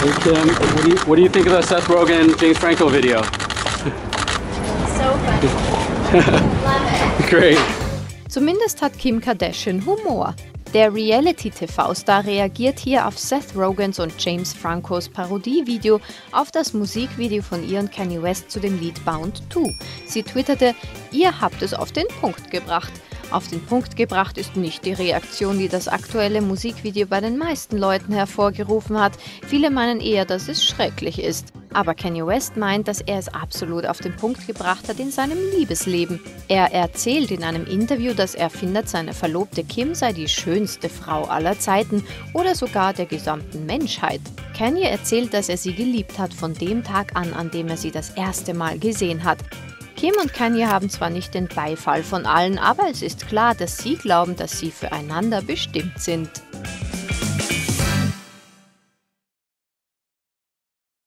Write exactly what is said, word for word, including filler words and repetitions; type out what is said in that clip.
Hey Kim, what do you, what do you think of the Seth Rogan, James Franco video? So funny. Love it. Great. Zumindest hat Kim Kardashian Humor. Der Reality-T V-Star reagiert hier auf Seth Rogans und James Francos Parodie-Video auf das Musikvideo von ihr und Kanye West zu dem Lied Bound to. Sie twitterte: Ihr habt es auf den Punkt gebracht. Auf den Punkt gebracht ist nicht die Reaktion, die das aktuelle Musikvideo bei den meisten Leuten hervorgerufen hat. Viele meinen eher, dass es schrecklich ist. Aber Kanye West meint, dass er es absolut auf den Punkt gebracht hat in seinem Liebesleben. Er erzählt in einem Interview, dass er findet, seine Verlobte Kim sei die schönste Frau aller Zeiten oder sogar der gesamten Menschheit. Kanye erzählt, dass er sie geliebt hat von dem Tag an, an dem er sie das erste Mal gesehen hat. Kim und Kanye haben zwar nicht den Beifall von allen, aber es ist klar, dass sie glauben, dass sie füreinander bestimmt sind.